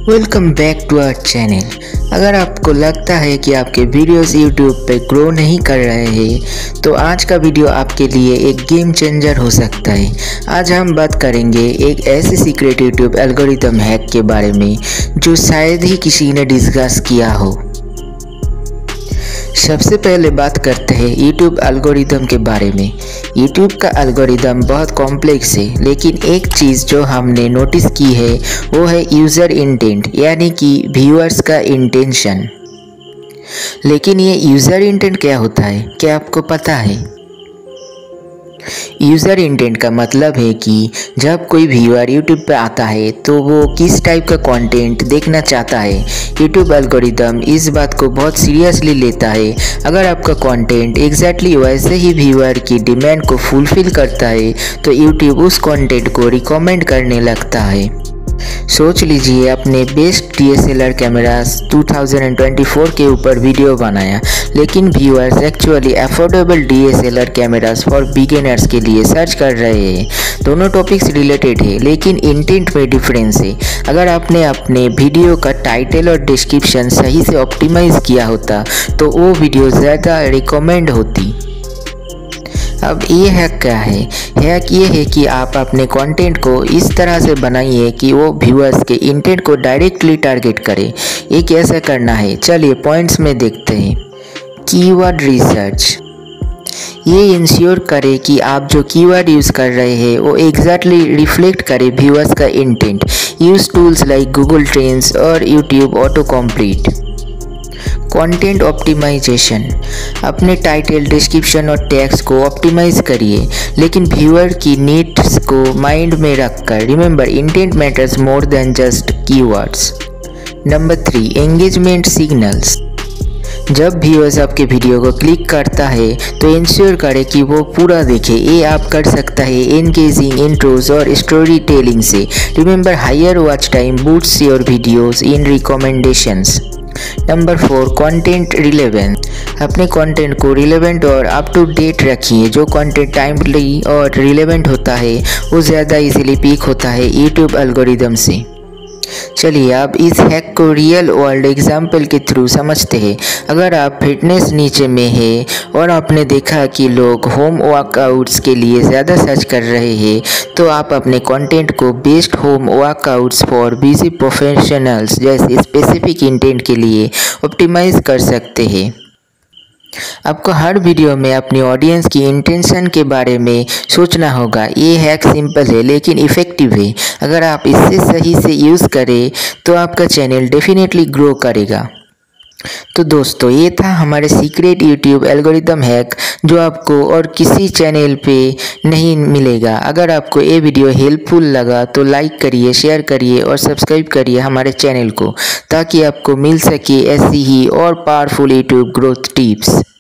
Welcome back to our channel. अगर आपको लगता है कि आपके वीडियोस यूट्यूब पे ग्रो नहीं कर रहे हैं तो आज का वीडियो आपके लिए एक गेम चेंजर हो सकता है। आज हम बात करेंगे एक ऐसे सीक्रेट यूट्यूब एल्गोरिथम हैक के बारे में जो शायद ही किसी ने डिस्कस किया हो। सबसे पहले बात करते हैं यूट्यूब एल्गोरिथम के बारे में। यूट्यूब का एल्गोरिथम बहुत कॉम्प्लेक्स है, लेकिन एक चीज़ जो हमने नोटिस की है वो है यूज़र इंटेंट, यानी कि व्यूअर्स का इंटेंशन। लेकिन ये यूज़र इंटेंट क्या होता है, क्या आपको पता है? यूज़र इंटेंट का मतलब है कि जब कोई व्यूअर यूट्यूब पे आता है तो वो किस टाइप का कंटेंट देखना चाहता है। यूट्यूब एल्गोरिथम इस बात को बहुत सीरियसली लेता है। अगर आपका कंटेंट एग्जैक्टली वैसे ही व्यूअर की डिमांड को फुलफिल करता है तो यूट्यूब उस कंटेंट को रिकमेंड करने लगता है। सोच लीजिए अपने बेस्ट DSLR कैमरास 2024 के ऊपर वीडियो बनाया, लेकिन viewers actually affordable DSLR cameras for beginners के लिए सर्च कर रहे हैं। दोनों टॉपिक्स रिलेटेड है, लेकिन इंटेंट में डिफरेंस है। अगर आपने अपने वीडियो का टाइटल और डिस्क्रिप्शन सही से ऑप्टिमाइज किया होता तो वो वीडियो ज़्यादा रिकमेंड होती। अब ये हैक क्या है? हैक ये है कि आप अपने कंटेंट को इस तरह से बनाइए कि वो व्यूअर्स के इंटेंट को डायरेक्टली टारगेट करे। ये कैसे करना है, चलिए पॉइंट्स में देखते हैं। कीवर्ड रिसर्च, ये इंश्योर करे कि आप जो कीवर्ड यूज़ कर रहे हैं वो एग्जैक्टली रिफ्लेक्ट करे व्यूअर्स का intent. Use tools like Google trends और YouTube auto complete. Content optimisation, अपने टाइटल, डिस्क्रिप्शन और टैग्स को ऑप्टिमाइज करिए, लेकिन व्यूअर की नीड्स को माइंड में रखकर। Remember, intent matters more than just keywords. Number 3, engagement signals. जब व्यूअर्स आपके वीडियो को क्लिक करता है तो इंश्योर करें कि वो पूरा देखे। ये आप कर सकता है एंगेजिंग इंट्रोज और स्टोरी टेलिंग से। Remember, higher watch time boosts your videos in recommendations. Number 4, content relevance. अपने कंटेंट को रिलेवेंट और अप टू डेट रखिए। जो कंटेंट टाइमली और रिलेवेंट होता है वो ज़्यादा इजीली पिक होता है यूट्यूब एल्गोरिथम से। चलिए अब इस हैक को रियल वर्ल्ड एग्जाम्पल के थ्रू समझते हैं। अगर आप फिटनेस नीचे में है और आपने देखा कि लोग होम वर्कआउट्स के लिए ज़्यादा सर्च कर रहे हैं तो आप अपने कंटेंट को best home workouts for busy professionals जैसे स्पेसिफिक इंटेंट के लिए ऑप्टिमाइज कर सकते हैं। आपको हर वीडियो में अपनी ऑडियंस की इंटेंशन के बारे में सोचना होगा। ये हैक सिंपल है लेकिन इफ़ेक्टिव है। अगर आप इसे सही से यूज़ करें तो आपका चैनल डेफिनेटली ग्रो करेगा। तो दोस्तों, ये था हमारे सीक्रेट यूट्यूब एल्गोरिथम हैक जो आपको और किसी चैनल पे नहीं मिलेगा। अगर आपको ये वीडियो हेल्पफुल लगा तो लाइक करिए, शेयर करिए और सब्सक्राइब करिए हमारे चैनल को, ताकि आपको मिल सके ऐसी ही और पावरफुल यूट्यूब ग्रोथ टिप्स।